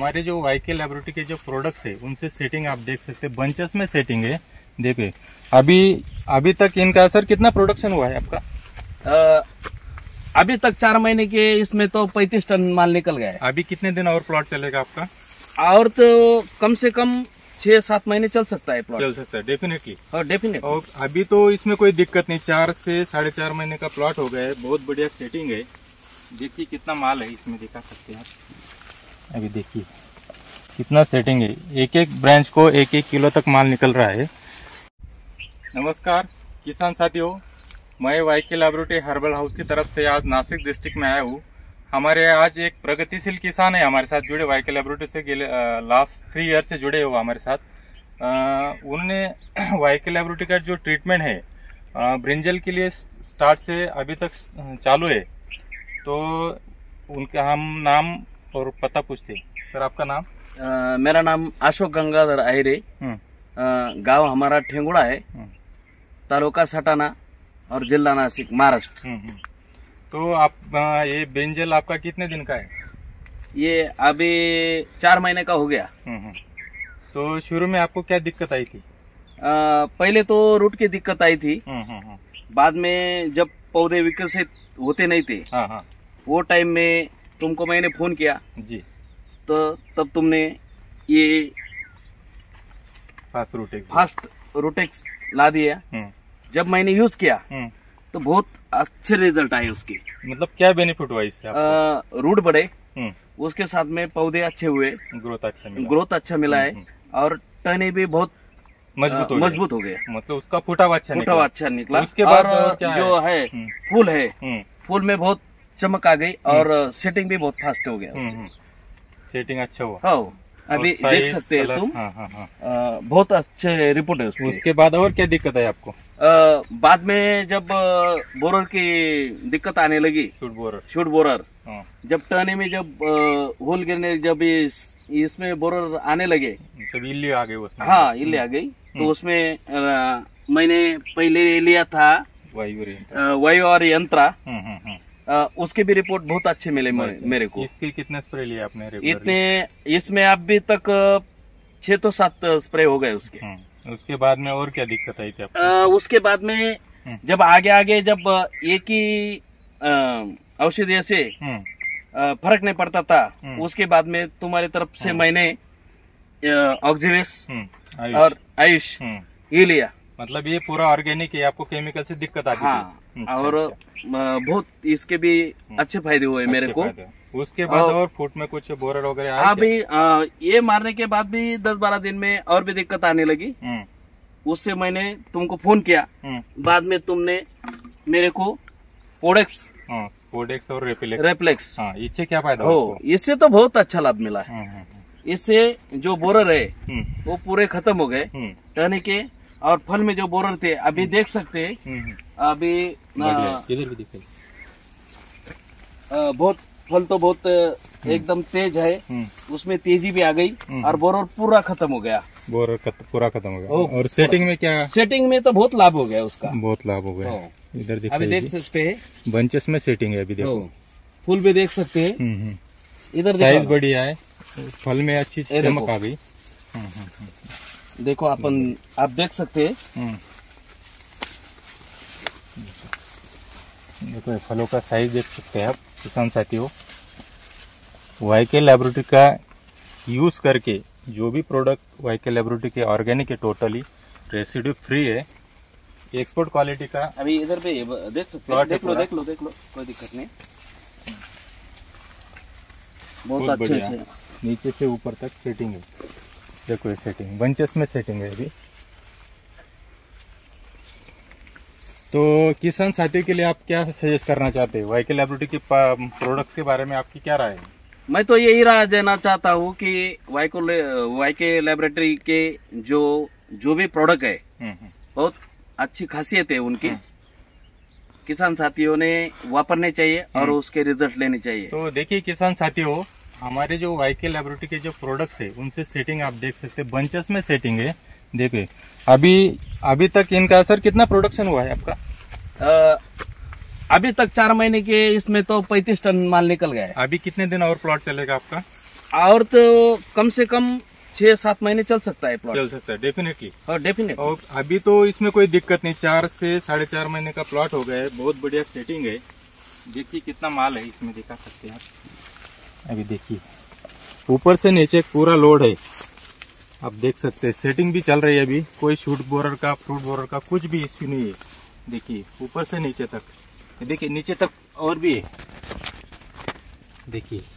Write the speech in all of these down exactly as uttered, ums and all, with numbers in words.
हमारे जो वाईके लैबोरेटरी के जो प्रोडक्ट्स है उनसे सेटिंग आप देख सकते हैं, बंचेस में सेटिंग है। देखिए अभी अभी तक इनका सर कितना प्रोडक्शन हुआ है आपका? आ, अभी तक चार महीने के इसमें तो पैंतीस टन माल निकल गया है। अभी कितने दिन और प्लॉट चलेगा आपका? और तो कम से कम छह सात महीने चल सकता है प्लॉट। चल सकता है डेफिनेटली। हाँ डेफिनेटली। और अभी तो इसमें कोई दिक्कत नहीं, चार से साढ़े चार महीने का प्लॉट हो गया है, बहुत बढ़िया सेटिंग है। देखिए कितना माल है इसमें, दिखा सकते हैं आप। अभी देखिए कितना सेटिंग है, एक एक ब्रांच को एक एक किलो तक माल निकल रहा है। नमस्कार किसान साथियों, मैं वाईके लैबोरेटरी हर्बल हाउस की तरफ से आज नासिक डिस्ट्रिक्ट में आया हूँ। हमारे आज एक प्रगतिशील किसान है हमारे साथ जुड़े, वाईके लैबोरेटरी से लास्ट थ्री ईयर से जुड़े हो हमारे साथ। उन्होंने वाईके लैबोरेटरी का जो ट्रीटमेंट है आ, ब्रिंजल के लिए स्टार्ट से अभी तक चालू है, तो उनका हम नाम और पता पूछते। सर आपका नाम? आ, मेरा नाम अशोक गंगाधर आहिरे, गांव हमारा ठेंगुड़ा है, तालुका सटाना और जिला नासिक, महाराष्ट्र। तो आप ये ब्रिंजल आपका कितने दिन का है? ये अभी चार महीने का हो गया। तो शुरू में आपको क्या दिक्कत आई थी? आ, पहले तो रूट की दिक्कत आई थी, बाद में जब पौधे विकसित होते नहीं थे, हाँ हाँ। वो टाइम में तुमको मैंने फोन किया जी, तो तब तुमने ये फास्ट रूटेक्स फास्ट रूटेक्स ला दिया। जब मैंने यूज किया तो बहुत अच्छे रिजल्ट आए उसके। मतलब क्या बेनिफिट हुआ इससे आपको? रूट बढ़े, उसके साथ में पौधे अच्छे हुए, ग्रोथ अच्छा मिला, ग्रोथ अच्छा मिला है, और टने भी बहुत मजबूत मजबूत हो गए। मतलब उसका फुटावा अच्छा फुटावा निकला। अच्छा निकला। उसके बाद और क्या जो है, है फूल है, फूल में बहुत चमक आ गई और सेटिंग भी बहुत फास्ट हो गया। सेटिंग अच्छा हुआ। हाँ अभी देख सकते हैं तुम। हाँ हाँ हाँ। आ, बहुत अच्छे रिपोर्ट है उसके। उसके बाद और क्या दिक्कत है आपको? आ, बाद में जब बोरर की दिक्कत आने लगी, शूट बोरर शूट बोरर जब टर्ने में जब होल गिरने, जब इस, इसमें बोरर आने लगे, तब इल्ली आ गई उसमें। हाँ इल्ली आ गई। तो उसमें आ, मैंने पहले लिया था वायु और यंत्रा, आ, उसके भी रिपोर्ट बहुत अच्छे मिले मेरे को। इसके कितने स्प्रे लिए आपने? इतने इसमें अभी तक छह तो सात स्प्रे हो गए उसके। उसके बाद में और क्या दिक्कत आई थी आपको? आ, उसके बाद में जब आगे आगे जब एक ही औषधि से फर्क नहीं पड़ता था, उसके बाद में तुम्हारी तरफ से मैंने ऑक्सीवेस और आयुष ये लिया। मतलब ये पूरा ऑर्गेनिक है, आपको केमिकल से दिक्कत आती हाँ, थी। और अच्छा। बहुत इसके भी अच्छे फायदे हुए मेरे को। उसके बाद और फूट में कुछ बोरर वगैरह आया? अभी ये मारने के बाद भी दस बारह दिन में और भी दिक्कत आने लगी। उससे मैंने तुमको फोन किया, बाद में तुमने मेरे को पोडेक्स पोडेक्स और रेपिलेक्स रेपिलेक्स हाँ, इससे क्या फायदा हो? इससे तो बहुत अच्छा लाभ मिला है। इससे जो बोरर है वो पूरे खत्म हो गए टहने के, और फल में जो बोरर थे अभी देख सकते हैं। अभी इधर भी दिखाई, बहुत फल तो बहुत एकदम तेज है, उसमें तेजी भी आ गई और बोरर पूरा खत्म हो गया। बोरर खत, पूरा खत्म हो गया। और सेटिंग में क्या? सेटिंग में तो बहुत लाभ हो गया उसका, बहुत लाभ हो गया। इधर दिखाई, अभी देख सकते हैं बंचेस में सेटिंग है। अभी देखो फूल भी देख सकते हैं, इधर साइज बढ़िया है, फल में अच्छी चमक आ गई। देखो अपन आप देख सकते हैं, देखो फलों का साइज देख सकते हैं आप किसान साथियों। वाईके लैबोरेटरी का यूज करके जो भी प्रोडक्ट वाईके लैबोरेटरी के ऑर्गेनिक है, टोटली रेसिड्यू फ्री है, एक्सपोर्ट क्वालिटी का। अभी इधर पे देख सकते हैं, देख लो देख लो देख लो, कोई दिक्कत नहीं, बहुत अच्छे से नीचे से ऊपर तक सेटिंग है। देखो ये सेटिंग बंचेस में सेटिंग है अभी। तो किसान साथियों के लिए आप क्या सजेस्ट करना चाहते हैं? वाईके लैबोरेटरी के प्रोडक्ट्स के बारे में आपकी क्या राय है? मैं तो यही राय देना चाहता हूँ कि वाईको वाईके लैबोरेटरी के जो जो भी प्रोडक्ट है बहुत अच्छी खासियत है उनकी, किसान साथियों ने वापरने चाहिए और उसके रिजल्ट लेने चाहिए। तो देखिए किसान साथियों, हमारे जो वाईके लैबोरेटरी के जो प्रोडक्ट्स है उनसे सेटिंग आप देख सकते हैं, बंचेस में सेटिंग है। देखिए अभी अभी तक इनका सर कितना प्रोडक्शन हुआ है आपका? आ, अभी तक चार महीने के इसमें तो पैंतीस टन माल निकल गया है। अभी कितने दिन और प्लॉट चलेगा आपका? और तो कम से कम छह सात महीने चल सकता है प्लॉट। चल सकता है डेफिनेटली। और डेफिनेट और अभी तो इसमें कोई दिक्कत नहीं, चार से साढ़े चार महीने का प्लॉट हो गया है, बहुत बढ़िया सेटिंग है। देखिए कितना माल है इसमें, दिखा सकते हैं आप। अभी देखिए ऊपर से नीचे पूरा लोड है, आप देख सकते हैं। सेटिंग भी चल रही है, अभी कोई शूट बोरर का फ्रूट बोरर का कुछ भी इश्यू नहीं है। देखिए ऊपर से नीचे तक, देखिए नीचे तक और भी है, देखिए।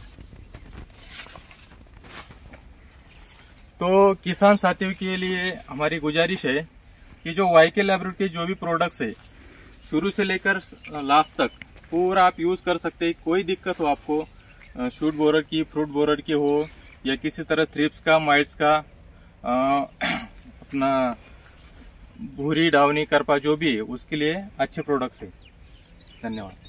तो किसान साथियों के लिए हमारी गुजारिश है कि जो वाईके लैबोरेटरी के जो भी प्रोडक्ट्स है शुरू से लेकर लास्ट तक पूरा आप यूज कर सकते हैं। कोई दिक्कत हो आपको शूट बोरर की, फ्रूट बोरर की हो या किसी तरह थ्रिप्स का, माइट्स का, आ, अपना भूरी डावनी करपा जो भी है, उसके लिए अच्छे प्रोडक्ट्स है। धन्यवाद।